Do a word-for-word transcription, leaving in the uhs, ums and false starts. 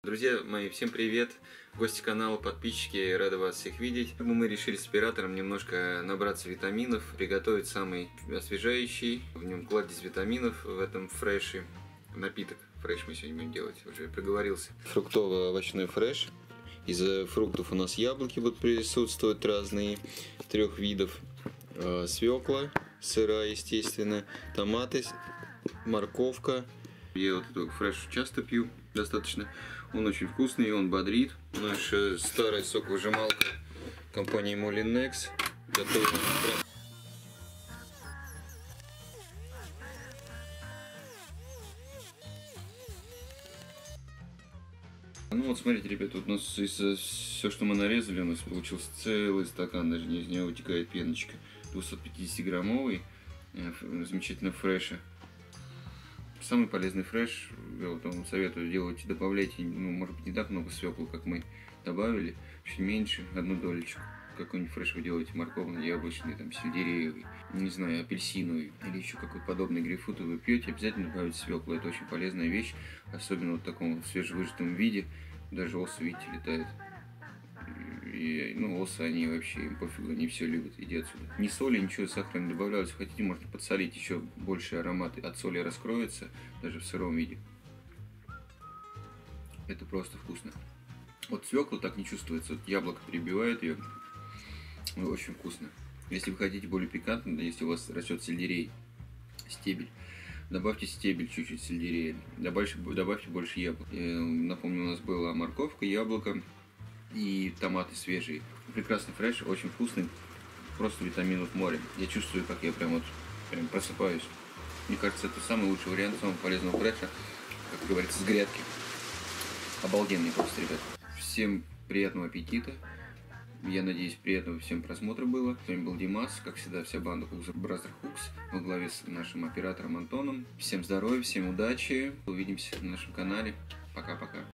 Друзья мои, всем привет! Гости канала, подписчики, рады вас всех видеть. Мы решили с оператором немножко набраться витаминов, приготовить самый освежающий, в нем кладезь витаминов в этом фреше. Напиток фреш мы сегодня будем делать, уже проговорился. Фруктово-овощной фреш. Из фруктов у нас яблоки будут присутствовать разные, трех видов. Свекла, сырая, естественно, томаты, морковка. Я вот этот фреш часто пью, достаточно. Он очень вкусный, он бодрит. Наша старая соковыжималка компании Molinex готова. Ну вот смотрите, ребята, вот у нас из все, что мы нарезали, у нас получился целый стакан, даже из него вытекает пеночка. двухсотпятидесятиграммовый, замечательно фреша. Самый полезный фреш, я вот вам советую делать, добавляйте, ну, может быть, не так много свеклы, как мы добавили, чуть меньше, одну долечку. Какой-нибудь фреш вы делаете морковный, яблочный, там, сельдереевый, не знаю, апельсиновый или еще какой-то подобный грейпфрут вы пьете, обязательно добавьте свеклу. Это очень полезная вещь, особенно вот в таком свежевыжатом виде. Даже осы, видите, летают. И, ну, осы, они вообще, им пофигу, они все любят, иди отсюда. Ни соли, ничего, сахара не добавляю. Если хотите, можно подсолить, еще больше аромат от соли раскроется, даже в сыром виде. Это просто вкусно. Вот свекла так не чувствуется, вот яблоко перебивает ее, очень вкусно. Если вы хотите более пикантно, если у вас растет сельдерей, стебель, добавьте стебель чуть-чуть сельдерея, добавьте, добавьте больше яблок. Напомню, у нас была морковка, яблоко и томаты свежие. Прекрасный фреш, очень вкусный, просто витаминов море. Я чувствую, как я прям вот прям просыпаюсь. Мне кажется, это самый лучший вариант самого полезного фреша, как говорится, с грядки. Обалденный просто, ребят. Всем приятного аппетита. Я надеюсь, приятного всем просмотра было. С вами был Димас, как всегда, вся банда Cooks Brother Cooks во главе с нашим оператором Антоном. Всем здоровья, всем удачи. Увидимся на нашем канале. Пока-пока.